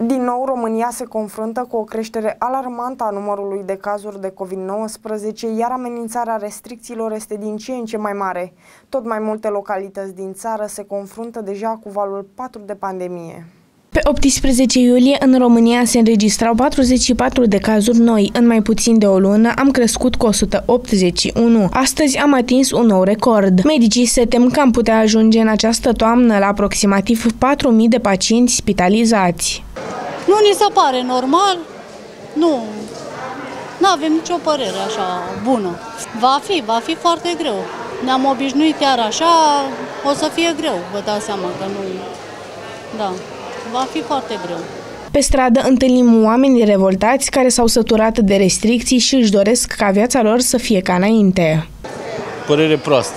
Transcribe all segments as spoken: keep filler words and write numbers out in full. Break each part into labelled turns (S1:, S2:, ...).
S1: Din nou, România se confruntă cu o creștere alarmantă a numărului de cazuri de COVID nouăsprezece, iar amenințarea restricțiilor este din ce în ce mai mare. Tot mai multe localități din țară se confruntă deja cu valul patru de pandemie.
S2: Pe optsprezece iulie, în România se înregistrau patruzeci și patru de cazuri noi. În mai puțin de o lună am crescut cu o sută optzeci și unu. Astăzi am atins un nou record. Medicii se tem că am putea ajunge în această toamnă la aproximativ patru mii de pacienți spitalizați.
S3: Nu ni se pare normal, nu, nu avem nicio părere așa bună. Va fi, va fi foarte greu. Ne-am obișnuit chiar așa, o să fie greu, vă dați seama că nu, da. Va fi foarte greu.
S2: Pe stradă întâlnim oameni revoltați care s-au săturat de restricții și își doresc ca viața lor să fie ca înainte.
S4: Părere proastă.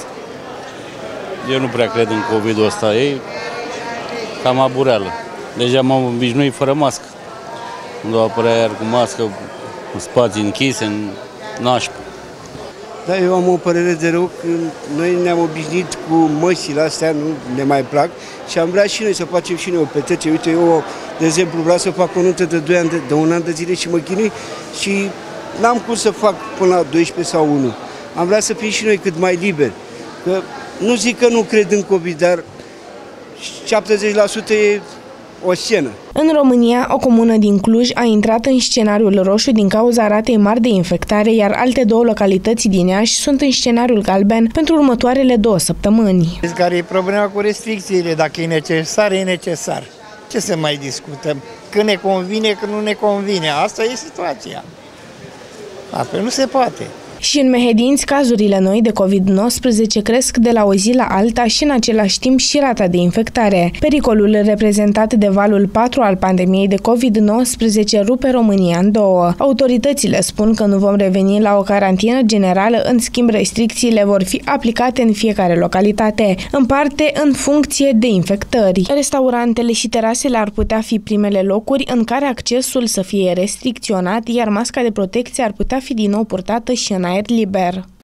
S4: Eu nu prea cred în COVID-ul ăsta, e cam abureală. Deja m-am obișnuit fără mască. Nu apărea iar cu mască, în spații închise, în nașpa.
S5: Da, eu am o părere de rău că noi ne-am obișnuit cu măștile astea, nu ne mai plac și am vrea și noi să facem și noi o petrecere. Uite, eu, de exemplu, vreau să fac o nuntă de doi ani, de, de un an de zile și mă chinui și n-am cum să fac până la doisprezece sau unu. Am vrea să fim și noi cât mai liberi. Că nu zic că nu cred în COVID, dar șaptezeci la sută e o scenă.
S2: În România, o comună din Cluj a intrat în scenariul roșu din cauza ratei mari de infectare, iar alte două localități din Iași sunt în scenariul galben pentru următoarele două săptămâni.
S6: Care e problema cu restricțiile? Dacă e necesar, e necesar. Ce să mai discutăm? Când ne convine, când nu ne convine. Asta e situația. Altfel nu se poate.
S2: Și în Mehedinți, cazurile noi de COVID nouăsprezece cresc de la o zi la alta și în același timp și rata de infectare. Pericolul reprezentat de valul patru al pandemiei de COVID nouăsprezece rupe România în două. Autoritățile spun că nu vom reveni la o carantină generală, în schimb restricțiile vor fi aplicate în fiecare localitate, în parte în funcție de infectări. Restaurantele și terasele ar putea fi primele locuri în care accesul să fie restricționat, iar masca de protecție ar putea fi din nou purtată și în aer liber.